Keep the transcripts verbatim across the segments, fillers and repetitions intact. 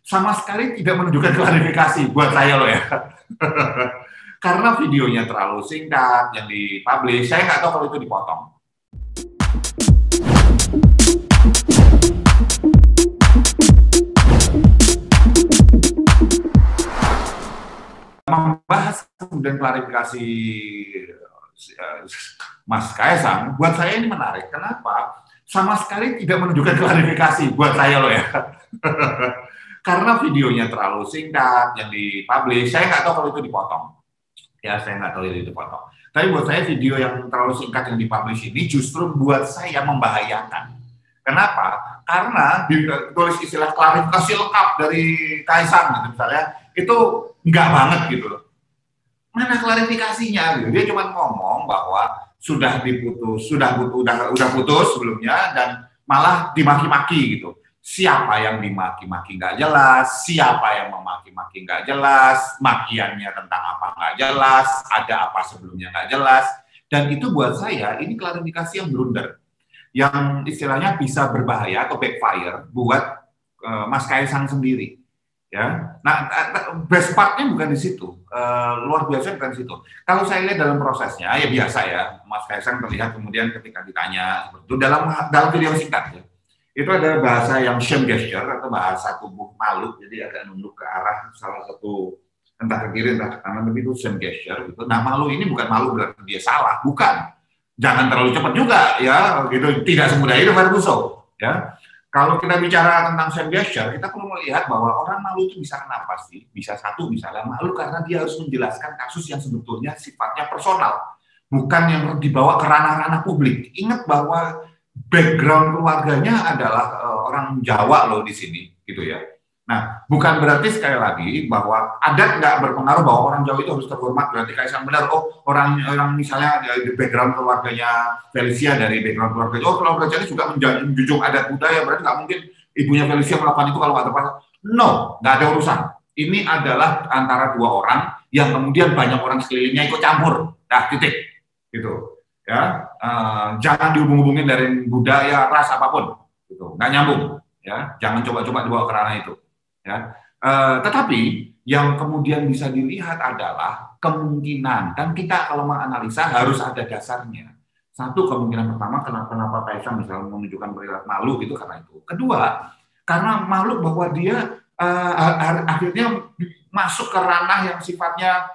sama sekali tidak menunjukkan klarifikasi buat saya loh ya. Karena videonya terlalu singkat yang dipublish, saya nggak tahu kalau itu dipotong. Membahas kemudian klarifikasi Mas Kaisang, buat saya ini menarik. Kenapa? Sama sekali tidak menunjukkan klarifikasi buat saya loh ya. Karena videonya terlalu singkat yang dipublish, saya nggak tahu kalau itu dipotong. Ya, saya nggak tahu itu dipotong. Tapi buat saya video yang terlalu singkat yang dipublish ini justru buat saya membahayakan. Kenapa? Karena ditulis istilah klarifikasi lengkap dari Kaisang gitu misalnya, itu nggak banget gitu loh. Mana klarifikasinya gitu. Dia cuma ngomong bahwa sudah diputus, sudah putus, udah, udah putus sebelumnya dan malah dimaki-maki gitu. Siapa yang dimaki-maki nggak jelas, siapa yang memaki-maki nggak jelas, makiannya tentang apa nggak jelas, ada apa sebelumnya nggak jelas, dan itu buat saya ini klarifikasi yang blunder, yang istilahnya bisa berbahaya atau backfire buat uh, Mas Kaisang sendiri, ya. Nah, best part-nya bukan di situ, uh, luar biasa bukan di situ. Kalau saya lihat dalam prosesnya, ya biasa ya, Mas Kaisang terlihat kemudian ketika ditanya itu dalam dalam video singkat ya. Itu ada bahasa yang shame gesture atau bahasa tubuh malu, jadi agak nunduk ke arah salah satu entah ke kiri entah ke kanan, tapi itu shame gesture gitu. Nah, malu ini bukan malu berarti dia salah, bukan. Jangan terlalu cepat juga ya, gitu. Tidak semudah itu Ferguson, ya. Kalau kita bicara tentang shame gesture, kita perlu melihat bahwa orang malu itu bisa kenapa sih? Bisa satu misalnya malu karena dia harus menjelaskan kasus yang sebetulnya sifatnya personal, bukan yang dibawa ke ranah-ranah publik. Ingat bahwa background keluarganya adalah uh, orang Jawa loh di sini, gitu ya. Nah, bukan berarti sekali lagi bahwa adat nggak berpengaruh bahwa orang Jawa itu harus terhormat. Berarti Kaisang benar, oh orang orang misalnya dari background keluarganya Felicia dari background keluarga, oh keluarga Jawa juga menjunjung adat budaya, berarti nggak mungkin ibunya Felicia melakukan itu kalau nggak tepat. No, nggak ada urusan. Ini adalah antara dua orang yang kemudian banyak orang sekelilingnya ikut campur. Nah, titik, gitu. Ya, uh, jangan dihubung-hubungin dari budaya, ras apapun, gitu, nggak nyambung, ya, jangan coba-coba dibawa ke ranah itu, ya. Uh, tetapi yang kemudian bisa dilihat adalah kemungkinan, kan kita kalau menganalisa harus ada dasarnya. Satu, kemungkinan pertama, kenapa kenapa Kaisang misalnya menunjukkan perilaku malu gitu karena itu. Kedua, karena malu bahwa dia uh, akhirnya masuk ke ranah yang sifatnya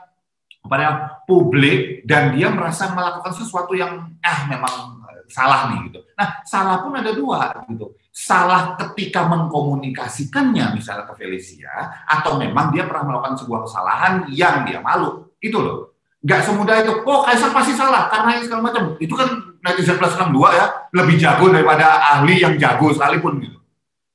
pada publik dan dia merasa melakukan sesuatu yang ah memang salah nih gitu. Nah, salah pun ada dua gitu. Salah ketika mengkomunikasikannya misalnya ke Felicia atau memang dia pernah melakukan sebuah kesalahan yang dia malu. Itu loh. Nggak semudah itu. Oh, Kaisang pasti salah karena ini segala macam. Itu kan netizen plus enam puluh dua ya, lebih jago daripada ahli yang jago sekalipun gitu.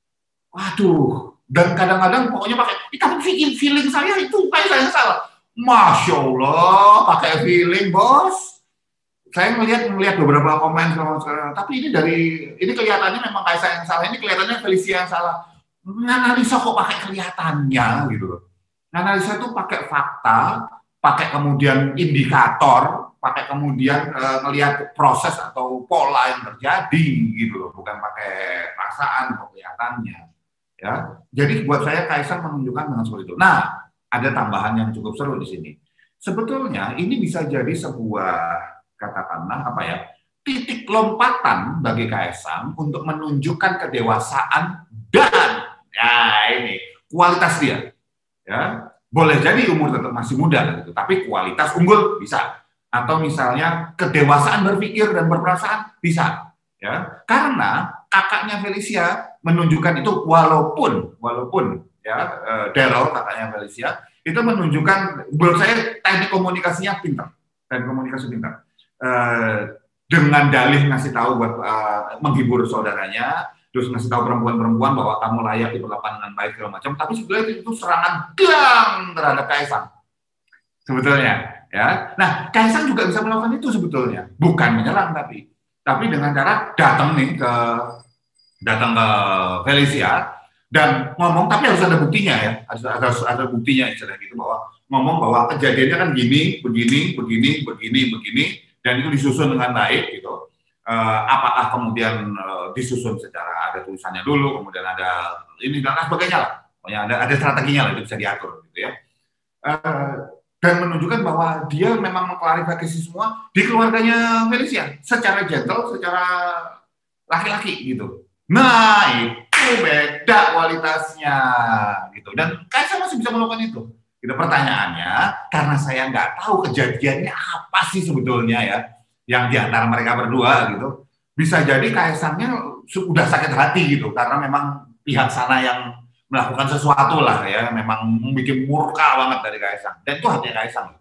Waduh, dan kadang-kadang pokoknya pakai, itu feeling saya itu Kaisang yang salah. Masya Allah, pakai feeling bos. Saya melihat melihat beberapa komen sekarang, tapi ini dari ini kelihatannya memang Kaisang yang salah, ini kelihatannya Felicia yang salah. Analisa kok pakai kelihatannya gitu. Analisa itu pakai fakta, pakai kemudian indikator, pakai kemudian e, melihat proses atau pola yang terjadi gitu loh, bukan pakai perasaan atau kelihatannya. Ya, jadi buat saya Kaisang menunjukkan dengan seperti itu. Nah, ada tambahan yang cukup seru di sini. Sebetulnya ini bisa jadi sebuah katakanlah apa ya, titik lompatan bagi Kaisang untuk menunjukkan kedewasaan dan ya ini kualitas dia. Ya, boleh jadi umur tetap masih muda gitu, tapi kualitas unggul bisa. Atau misalnya kedewasaan berpikir dan berperasaan bisa. Ya, karena kakaknya Felicia menunjukkan itu walaupun walaupun ya, uh, Daryl kakaknya Felicia itu menunjukkan, menurut saya teknik komunikasinya pintar, teknik komunikasi pintar, uh, dengan dalih ngasih tahu buat uh, menghibur saudaranya, terus ngasih tahu perempuan-perempuan bahwa kamu layak diperlakukan dengan baik segala macam, tapi sebetulnya itu serangan gang terhadap Kaisang sebetulnya, ya. Nah, Kaisang juga bisa melakukan itu sebetulnya, bukan menyerang tapi, tapi dengan cara datang nih ke datang ke Felicia dan ngomong, tapi harus ada buktinya ya, harus ada, ada buktinya istilah gitu, bahwa ngomong bahwa kejadiannya kan gini, begini, begini, begini, begini, dan itu disusun dengan baik gitu. Uh, apakah kemudian uh, disusun secara ada tulisannya dulu, kemudian ada ini dan sebagainya lah. Pokoknya ada ada strateginya lah, itu bisa diatur gitu ya. Uh, dan menunjukkan bahwa dia memang mengklarifikasi semua di keluarganya Felicia secara gentle, secara laki-laki gitu. Nah itu beda kualitasnya gitu. Dan Kaisang masih bisa melakukan itu. Gitu pertanyaannya, karena saya nggak tahu kejadiannya apa sih sebetulnya ya, yang di antara mereka berdua gitu. Bisa jadi Kaisangnya sudah sakit hati gitu, karena memang pihak sana yang melakukan sesuatu lah ya, memang bikin murka banget dari Kaisang. Dan itu hatinya Kaisang.